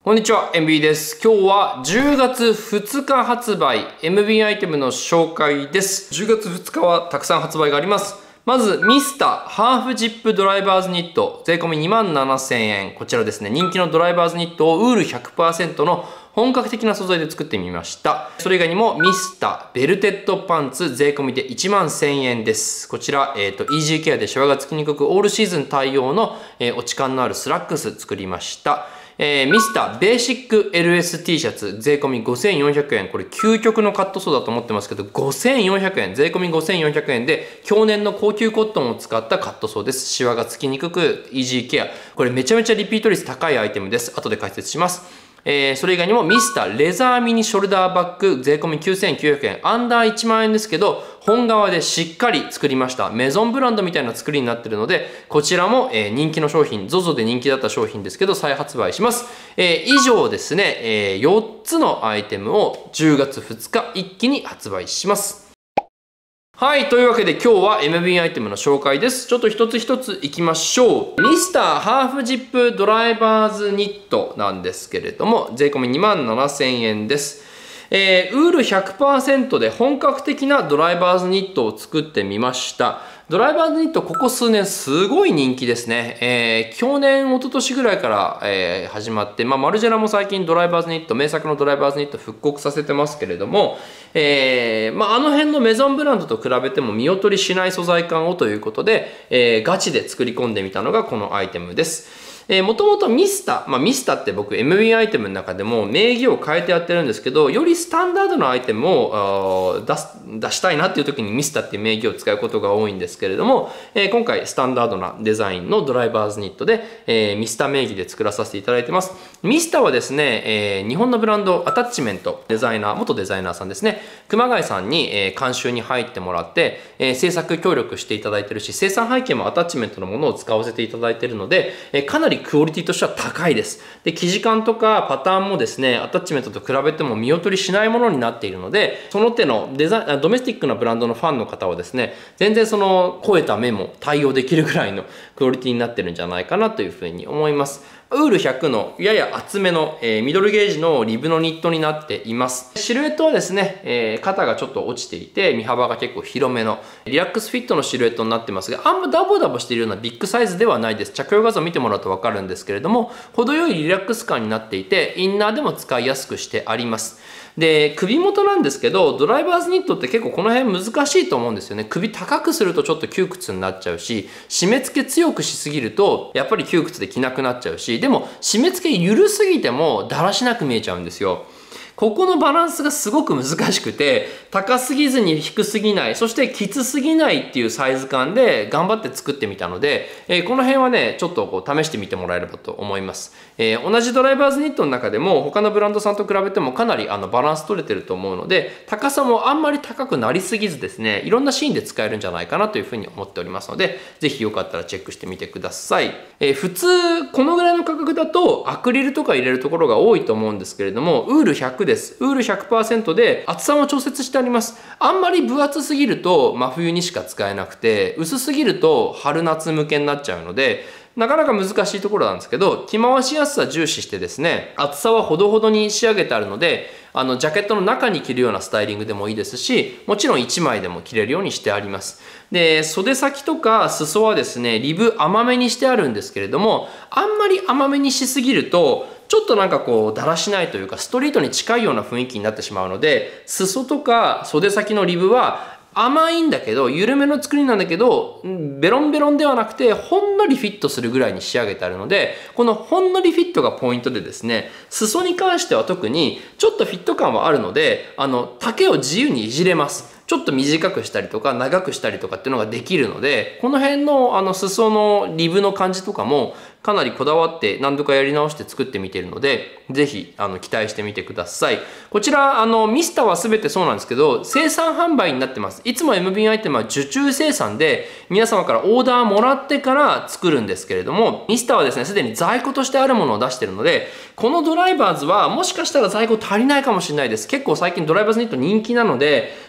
こんにちは、MB です。今日は10月2日発売、MB アイテムの紹介です。10月2日はたくさん発売があります。まず、ミスターハーフジップドライバーズニット、税込み27,000円。こちらですね、人気のドライバーズニットをウール 100% の本格的な素材で作ってみました。それ以外にもミスターベルテッドパンツ税込みで11,000円です。こちら、イージーケアでシワがつきにくくオールシーズン対応の、落ち感のあるスラックス作りました。ミスターベーシック LST シャツ税込み5,400円。これ究極のカットソーだと思ってますけど、5,400円。税込み5,400円で、去年の高級コットンを使ったカットソーです。シワがつきにくく、イージーケア。これめちゃめちゃリピート率高いアイテムです。後で解説します。それ以外にもミスターレザーミニショルダーバッグ税込み9,900円。アンダー1万円ですけど、本革でしっかり作りました。メゾンブランドみたいな作りになっているので、こちらも人気の商品、ZOZO で人気だった商品ですけど、再発売します。以上ですね、4つのアイテムを10月2日一気に発売します。はい。というわけで今日は MB アイテムの紹介です。ちょっと一つ一ついきましょう。ミスターハーフジップドライバーズニットなんですけれども、税込み27,000円です。ウール 100% で本格的なドライバーズニットを作ってみました。ドライバーズニットここ数年すごい人気ですね。去年、一昨年ぐらいから、始まって、マルジェラも最近ドライバーズニット、名作のドライバーズニット復刻させてますけれども、あの辺のメゾンブランドと比べても見劣りしない素材感をということで、ガチで作り込んでみたのがこのアイテムです。もともとミスタ、ミスタって僕 MB アイテムの中でも名義を変えてやってるんですけど、よりスタンダードなアイテムを出したいなっていう時にミスタっていう名義を使うことが多いんですけれども、今回スタンダードなデザインのドライバーズニットで、ミスタ名義で作らさせていただいてます。ミスタはですね、日本のブランドアタッチメントデザイナー、元デザイナーさんですね、熊谷さんに、監修に入ってもらって、制作協力していただいてるし、生産背景もアタッチメントのものを使わせていただいているので、かなりクオリティとしては高いです。で、生地感とかパターンもですね、アタッチメントと比べても見劣りしないものになっているので、その手のドメスティックなブランドのファンの方はですね、全然その超えた目も対応できるぐらいのクオリティになってるんじゃないかなというふうに思います。ウール100のやや厚めの、ミドルゲージのリブのニットになっています。シルエットはですね、肩がちょっと落ちていて、身幅が結構広めのリラックスフィットのシルエットになってますが、あんまダボダボしているようなビッグサイズではないです。着用画像見てもらうとわかるんですけれども、程よいリラックス感になっていて、インナーでも使いやすくしてあります。で、首元なんですけど、ドライバーズニットって結構この辺難しいと思うんですよね。首高くするとちょっと窮屈になっちゃうし、締め付け強くしすぎると、やっぱり窮屈で着なくなっちゃうし、でも締め付け緩すぎてもだらしなく見えちゃうんですよ。ここのバランスがすごく難しくて、高すぎずに低すぎない、そしてきつすぎないっていうサイズ感で頑張って作ってみたので、この辺はね、ちょっとこう試してみてもらえればと思います。同じドライバーズニットの中でも他のブランドさんと比べてもかなりバランス取れてると思うので、高さもあんまり高くなりすぎずですね、いろんなシーンで使えるんじゃないかなというふうに思っておりますので、ぜひよかったらチェックしてみてください。普通、このぐらいの価格だとアクリルとか入れるところが多いと思うんですけれども、ウール100です。ウール 100% で厚さも調節してあります。あんまり分厚すぎると真冬にしか使えなくて、薄すぎると春夏向けになっちゃうので、なかなか難しいところなんですけど、着回しやすさ重視してですね、厚さはほどほどに仕上げてあるので、ジャケットの中に着るようなスタイリングでもいいですし、もちろん1枚でも着れるようにしてあります。で、袖先とか裾はですね、リブ甘めにしてあるんですけれども、あんまり甘めにしすぎると、ちょっとなんかこう、だらしないというか、ストリートに近いような雰囲気になってしまうので、裾とか袖先のリブは、甘いんだけど、緩めの作りなんだけど、ベロンベロンではなくて、ほんのりフィットするぐらいに仕上げてあるので、このほんのりフィットがポイントでですね、裾に関しては特にちょっとフィット感はあるので、丈を自由にいじれます。ちょっと短くしたりとか長くしたりとかっていうのができるので、この辺の裾のリブの感じとかもかなりこだわって何度かやり直して作ってみているので、ぜひ期待してみてください。こちらミスタは全てそうなんですけど、生産販売になってます。いつも MB アイテムは受注生産で皆様からオーダーもらってから作るんですけれども、ミスタはですね、すでに在庫としてあるものを出しているので、このドライバーズはもしかしたら在庫足りないかもしれないです。結構最近ドライバーズニット人気なので、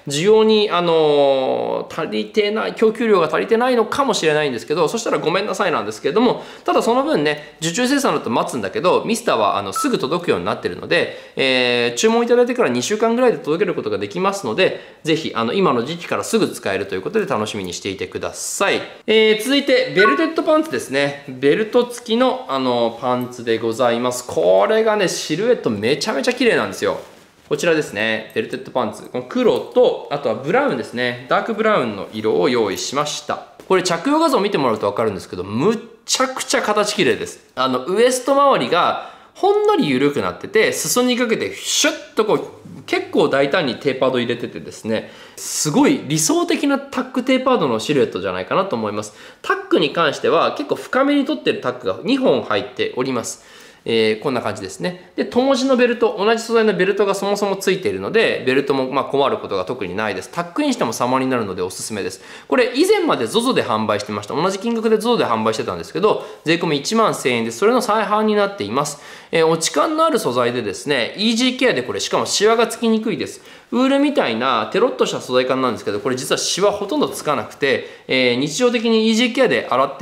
需要に、足りてない、供給量が足りてないのかもしれないんですけど、そしたらごめんなさいなんですけれども、ただその分ね、受注生産だと待つんだけど、ミスターはすぐ届くようになってるので、注文いただいてから2週間ぐらいで届けることができますので、ぜひ今の時期からすぐ使えるということで楽しみにしていてください。続いてベルテッドパンツですね。ベルト付きのパンツでございます。これがね、シルエットめちゃめちゃ綺麗なんですよ。こちらですね、ベルテッドパンツ。この黒と、あとはブラウンですね。ダークブラウンの色を用意しました。これ着用画像を見てもらうと分かるんですけど、むっちゃくちゃ形綺麗です。ウエスト周りがほんのり緩くなってて、裾にかけてシュッとこう、結構大胆にテーパード入れててですね、すごい理想的なタックテーパードのシルエットじゃないかなと思います。タックに関しては結構深めに取ってるタックが2本入っております。こんな感じですね。で、友字のベルト、同じ素材のベルトがそもそもついているので、ベルトも困ることが特にないです。タックインしても様になるのでおすすめです。これ以前まで ZOZO で販売してました。同じ金額で ZOZO で販売してたんですけど、税込み1万1000円で、それの再販になっています。落ち感のある素材でですね、イージーケアでこれしかもシワがつきにくいです。ウールみたいなテロッとした素材感なんですけど、これ実はシワほとんどつかなくて、日常的にイージーケアで洗って、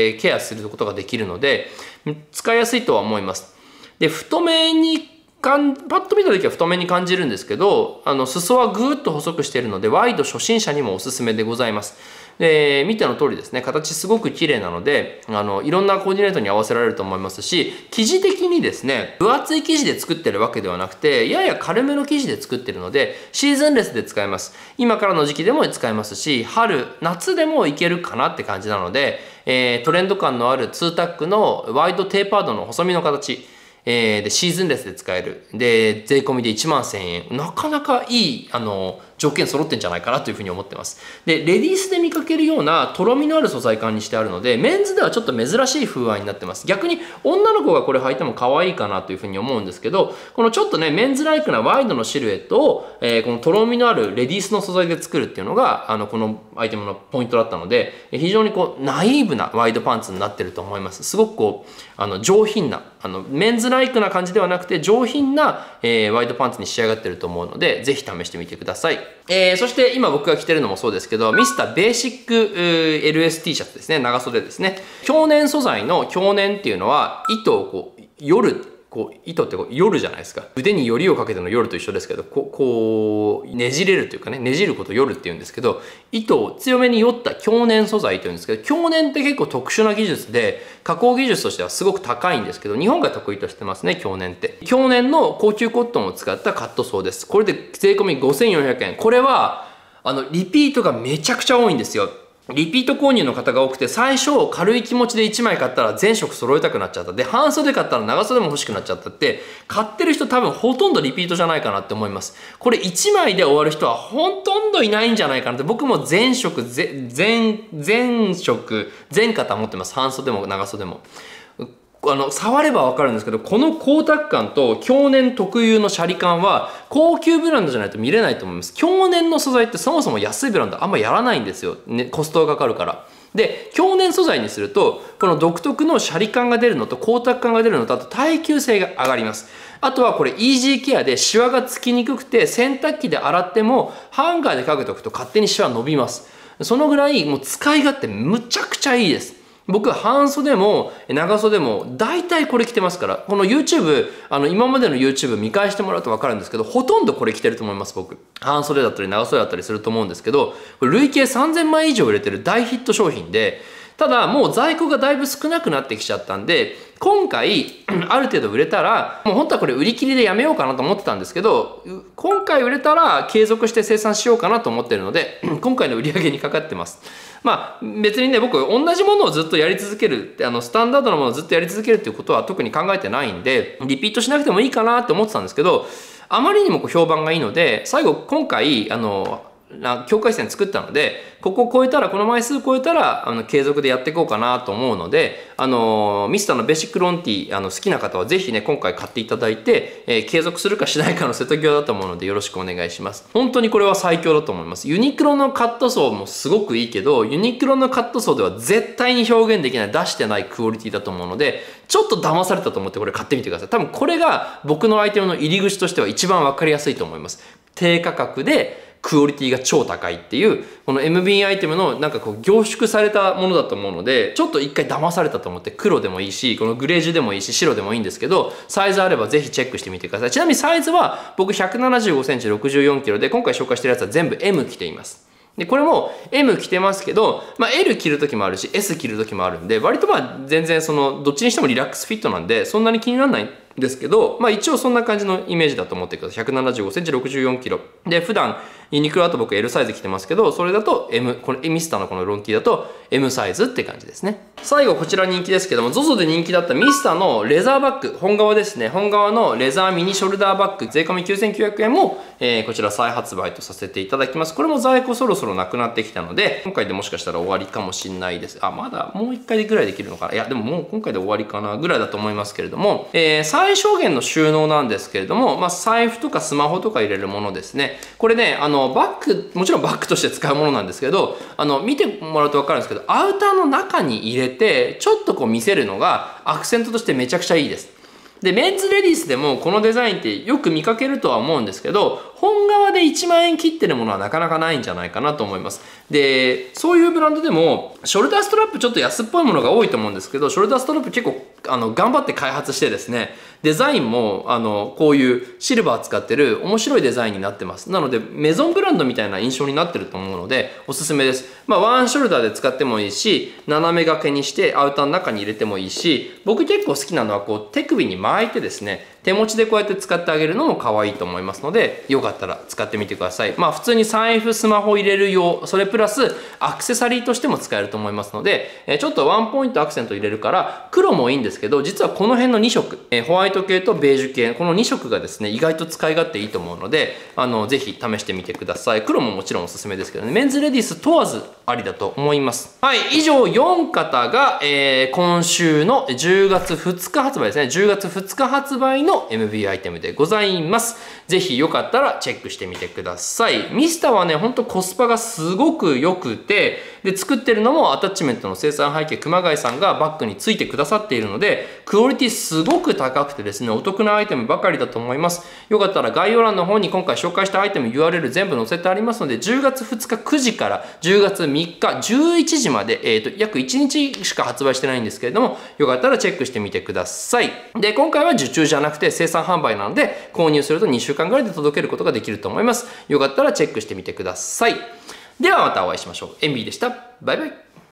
ケアすることができるので、使いやすいとは思います。で、太めにパッと見た時は太めに感じるんですけど、裾はぐーっと細くしているので、ワイド初心者にもおすすめでございます。で、見ての通りですね、形すごく綺麗なので、いろんなコーディネートに合わせられると思いますし、生地的にですね、分厚い生地で作ってるわけではなくて、やや軽めの生地で作ってるので、シーズンレスで使えます。今からの時期でも使えますし、春、夏でもいけるかなって感じなので、トレンド感のある2タックのワイドテーパードの細身の形、で、シーズンレスで使える。で、税込みで1万1000円。なかなかいい、条件揃ってんじゃないかなというふうに思ってます。で、レディースで見かけるようなとろみのある素材感にしてあるので、メンズではちょっと珍しい風合いになってます。逆に女の子がこれ履いても可愛いかなというふうに思うんですけど、このちょっとね、メンズライクなワイドのシルエットを、このとろみのあるレディースの素材で作るっていうのが、このアイテムのポイントだったので、非常にこう、ナイーブなワイドパンツになってると思います。すごくこう、上品な、メンズライクな感じではなくて、上品な、ワイドパンツに仕上がってると思うので、ぜひ試してみてください。そして今僕が着てるのもそうですけど、ミスターベーシック LST シャツですね。長袖ですね。強粘素材の強粘っていうのは、糸をこう、糸って夜じゃないですか。腕によりをかけての夜と一緒ですけど、こうねじれるというかね、ねじることを夜って言うんですけど、糸を強めによった強粘素材って言うんですけど、強粘って結構特殊な技術で、加工技術としてはすごく高いんですけど、日本が得意としてますね、強粘って。強粘の高級コットンを使ったカットソーです。これで税込み5400円。これは、リピートがめちゃくちゃ多いんですよ。リピート購入の方が多くて、最初軽い気持ちで1枚買ったら全色揃えたくなっちゃった。で、半袖買ったら長袖も欲しくなっちゃったって、買ってる人多分ほとんどリピートじゃないかなって思います。これ1枚で終わる人はほとんどいないんじゃないかなって、僕も全色、全肩持ってます。半袖も長袖も。触ればわかるんですけど、この光沢感と強粘特有のシャリ感は高級ブランドじゃないと見れないと思います。強粘の素材ってそもそも安いブランドあんまやらないんですよ、ね、コストがかかるから。で、強粘素材にするとこの独特のシャリ感が出るのと光沢感が出るのと、あと耐久性が上がります。あとはこれイージーケアでシワがつきにくくて、洗濯機で洗ってもハンガーでかけておくと勝手にシワ伸びます。そのぐらいもう使い勝手むちゃくちゃいいです。僕は半袖も長袖も大体これ着てますから、この YouTube、今までの YouTube 見返してもらうと分かるんですけど、ほとんどこれ着てると思います、僕。半袖だったり長袖だったりすると思うんですけど、これ累計3000枚以上売れてる大ヒット商品で、ただもう在庫がだいぶ少なくなってきちゃったんで、今回ある程度売れたら、もう本当はこれ売り切りでやめようかなと思ってたんですけど、今回売れたら継続して生産しようかなと思ってるので、今回の売り上げにかかってます。まあ別にね、僕同じものをずっとやり続ける、スタンダードなものをずっとやり続けるっていうことは特に考えてないんで、リピートしなくてもいいかなって思ってたんですけど、あまりにも評判がいいので、最後今回境界線作ったので、ここを超えたら、この枚数超えたら継続でやっていこうかなと思うので、ミスターのベーシックロンティ好きな方はぜひね、今回買っていただいて、継続するかしないかの瀬戸際だと思うのでよろしくお願いします。本当にこれは最強だと思います。ユニクロのカットソーもすごくいいけど、ユニクロのカットソーでは絶対に表現できない、出してないクオリティだと思うので、ちょっと騙されたと思ってこれ買ってみてください。多分これが僕のアイテムの入り口としては一番わかりやすいと思います。低価格でクオリティが超高いっていう、この MB アイテムのなんかこう凝縮されたものだと思うので、ちょっと一回騙されたと思って、黒でもいいし、このグレージュでもいいし、白でもいいんですけど、サイズあればぜひチェックしてみてください。ちなみにサイズは僕175センチ64キロで、今回紹介してるやつは全部 M 着ています。で、これも M 着てますけど、L 着る時もあるし、S 着る時もあるんで、割と全然どっちにしてもリラックスフィットなんで、そんなに気にならないんですけど、一応そんな感じのイメージだと思ってください。175センチ64キロ。で、普段、ユニクロだと僕 L サイズ着てますけど、それだと M、これミスターのこのロン T だと M サイズって感じですね。最後こちら人気ですけども、ZOZO で人気だったミスターのレザーバッグ、本革ですね。本革のレザーミニショルダーバッグ、税込み9900円も、こちら再発売とさせていただきます。これも在庫そろそろなくなってきたので、今回でもしかしたら終わりかもしれないです。まだもう1回ぐらいできるのかな。いや、でももう今回で終わりかなぐらいだと思いますけれども、最小限の収納なんですけれども、財布とかスマホとか入れるものですね。これね、バッグ、もちろんバッグとして使うものなんですけど、見てもらうと分かるんですけど、アウターの中に入れて、ちょっとこう見せるのがアクセントとしてめちゃくちゃいいです。で、メンズレディースでもこのデザインってよく見かけるとは思うんですけど、本革で1万円切ってるものはなかなかないんじゃないかなと思います。で、そういうブランドでも、ショルダーストラップちょっと安っぽいものが多いと思うんですけど、ショルダーストラップ結構頑張って開発してですね、デザインもこういうシルバー使ってる面白いデザインになってます。なのでメゾンブランドみたいな印象になってると思うのでおすすめです。ワンショルダーで使ってもいいし、斜め掛けにしてアウターの中に入れてもいいし、僕結構好きなのはこう手首に巻いてですね、手持ちでこうやって使ってあげるのも可愛いと思いますので、よかったら使ってみてください。普通に財布、スマホ入れる用、それプラスアクセサリーとしても使えると思いますので、ちょっとワンポイントアクセント入れるから黒もいいんですけど、実はこの辺の2色、ホワイト系とベージュ系、この2色がですね、意外と使い勝手いいと思うので、ぜひ試してみてください。黒ももちろんおすすめですけどね、メンズレディース問わずありだと思います。はい、以上4方が、今週の10月2日発売ですね。10月2日発売の MB アイテムでございます。ぜひよかったらチェックしてみてください。ミスターはね、ほんとコスパがすごく良くて、で、作ってるのもアタッチメントの生産背景熊谷さんがバッグについてくださっているので、クオリティすごく高くてですね、お得なアイテムばかりだと思います。よかったら概要欄の方に今回紹介したアイテム URL 全部載せてありますので、10月2日9時から10月3日11時まで、約1日しか発売してないんですけれども、よかったらチェックしてみてください。で、今回は受注じゃなくて生産販売なので、購入すると2週間ぐらいで届けることができると思います。よかったらチェックしてみてください。ではまたお会いしましょう。エンビーでした。バイバイ。